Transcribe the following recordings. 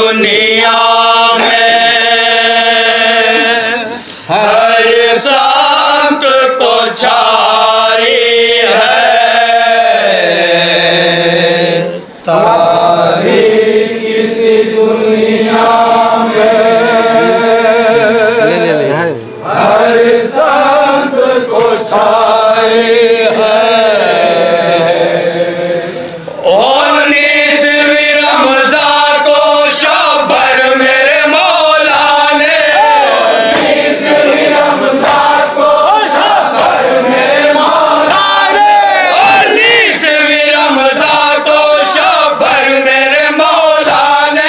दुनिया में हर संत को छाई है तारीख किसी दुनिया में हर संत को छाई है। 19वीं रमज़ान को शबर मेरे मौला ने 19वीं रमज़ान को शबर मेरे मौला ने 19वीं रमज़ान को शबर मेरे मौला ने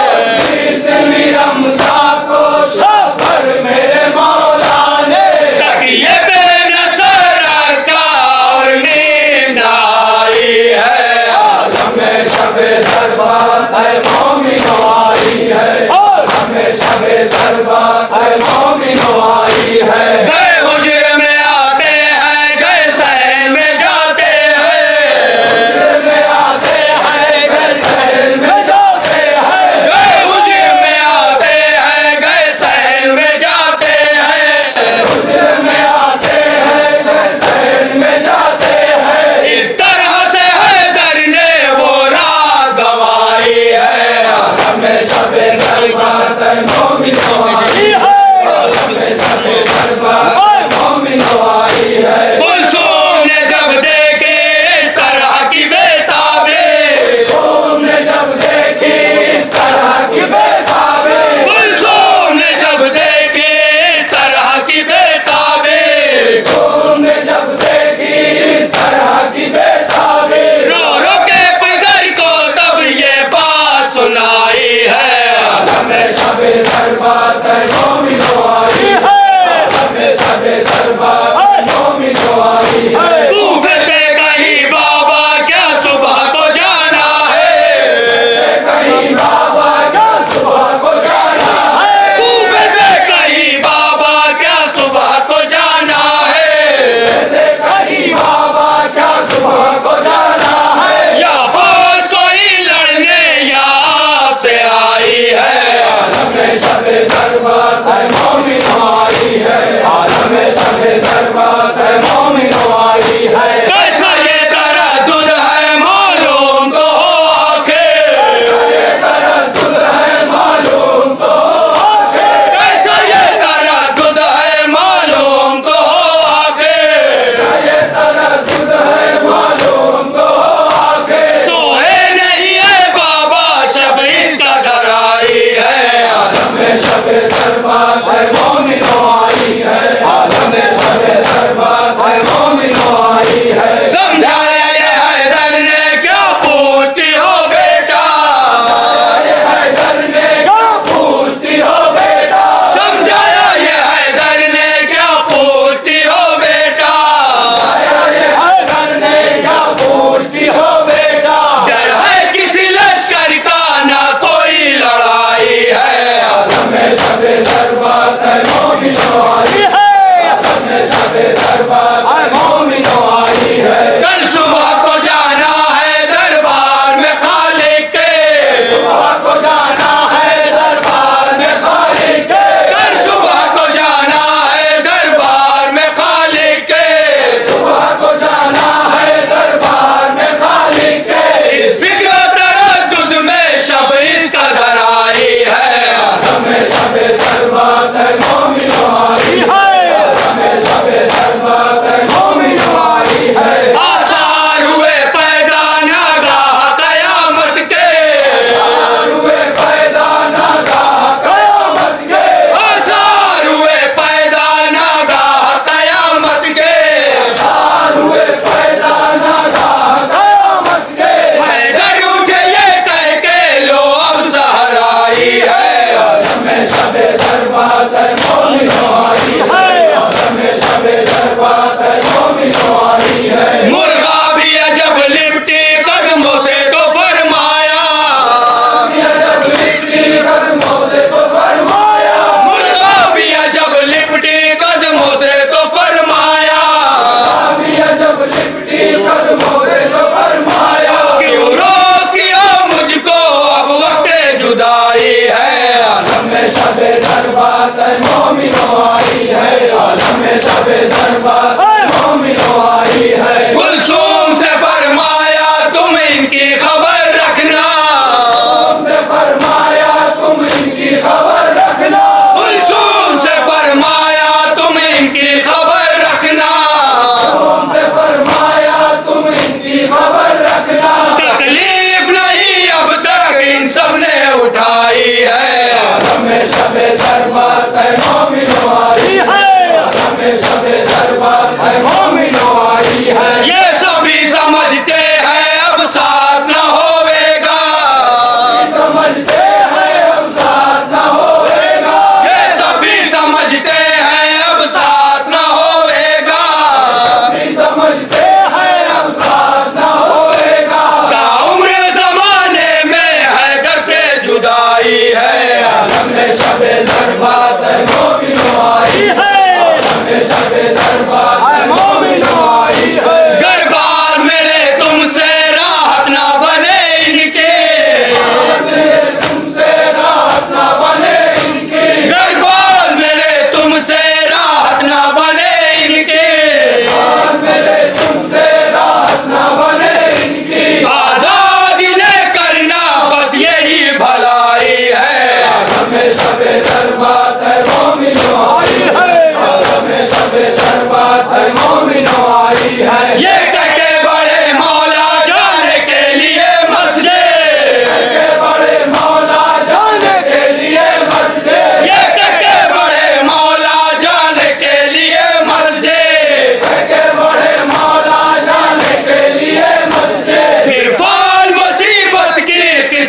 19वीं रमज़ान को शबर मेरे मौला ने तकिए पे नज़र रखा और नींद आई है। हमें शबे दरबार है मोमिनो आई है हमें शबे दरबार है मोमिनो आई है। गए हुजरे में आते हैं गए सहन में जाते हैं हुजरे में आते हैं गए सहन में जाते हैं गए हुजरे में आते हैं गए सहन में जाते हैं हुजरे में आते हैं गए सहन में जाते हैं। इस तरह से है करने वो रात गवाई है। हमें शबे दरबार है मोमिनो आई है हमें शबे दरबार है मोमिनो आई है। कुलसूम ने जब देखी इस तरह की बेताबी कुलसूम ने जब देखी इस तरह की बेताबी कुलसूम ने जब देखी इस तरह की बेताबी कुलसूम ने जब देखी इस तरह की बेताबी रो रो के पगर को तब ये बात सुनाई है। हमें शबे दरबार है मोमिनो आई है हमें शबे दरबार है मोमिनो आई है। कूफे से कहीं बाबा क्या सुबह को जाना है कहीं बाबा क्या सुबह को जाना है कूफे से कहीं बाबा क्या सुबह को जाना है से कहीं बाबा क्या सुबह को जाना है। या फौज कोई लड़ने या आपसे आई है। हमें शबे दरबार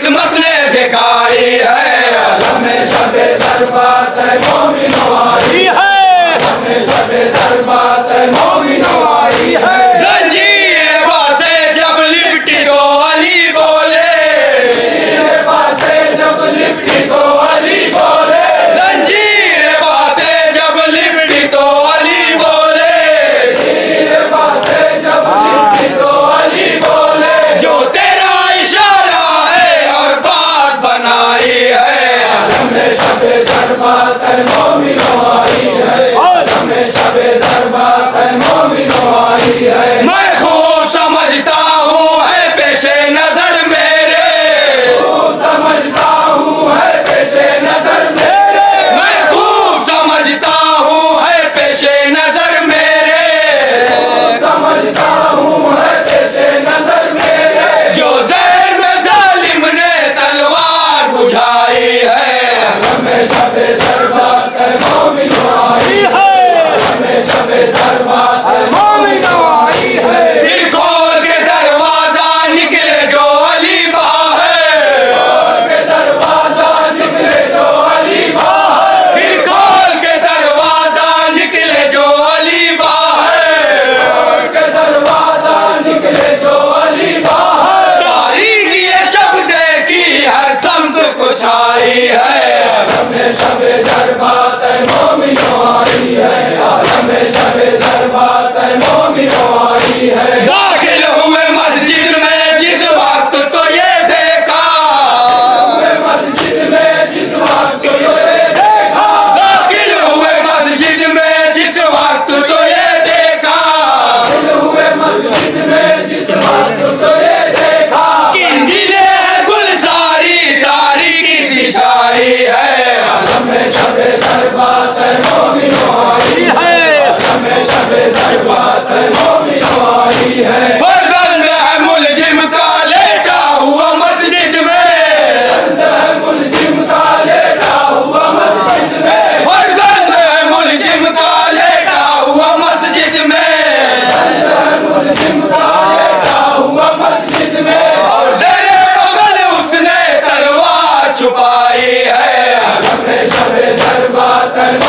किस्मत ने दिखाई है। हमें शबे ज़रबात मोमिनो आई है, हमें शबे ज़रबात मोमिनो आई है। जंजीर बासे जब लिपटी तो अली बोले, जंजीर बासे जब लिपटी तो अली बोले, जंजीर बासे जब लिपटी तो अली बोले, जंजीर बासे जब लिपटी तो अली बोले। जो तेरा इशारा है और बात बनाई है। हमें शबे ज़रबात मोमिनो आई है, हमें शबे ज़रबात मोमिनो आई है। मैं खूब समझता हूँ है पेशे नजर मेरे, खूब समझता हूँ है पेशे नजर मेरे, मैं खूब समझता हूँ है पेशे नजर मेरे, समझता हूँ है पेशे नजर मेरे। जो ज़हर में जालिम ने तलवार बुझाई है। हमें शबे ज़रबात मोमिनो आई है, हमें शबे ज़रबात मोमिनो आई है। फिर खोल के दरवाजा निकले जो अली बाहर, के दरवाजा निकले जो अली बाहर, फिर खोल के दरवाजा निकले जो अली बाहर, के दरवाजा निकले जो अली बाहर। तारीकी ये शब देखी हर समत को छाई है। हमें शबे ज़रबात मोमिनो आई है, हमें शबे ज़रबात मोमिनो आई है। दाखिल हुए मस्जिद में जिस वक्त तो ये देखा, मस्जिद में जिस वक्त ये देखा, दाखिल हुए मस्जिद में जिस वक्त तो ये देखा, हुए मस्जिद में जिस वक्त तो ये देखा। किंदिले गुलजारी तारीकी सी छाई है। हमें शबे ज़रबात मोमिनो आई है, हमें शबे ज़रबात मोमिनो आई है। फर्जंद है मुलजिम का लेटा हुआ मस्जिद में, मुलजिम का लेटा हुआ मस्जिद में, फर्जंद है मुलजिम का लेटा हुआ मस्जिद में, मुलजिम का लेटा हुआ मस्जिद में। और ज़रे बगल उसने तलवार छुपाई है। हमें शबे ज़रबात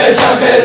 शबे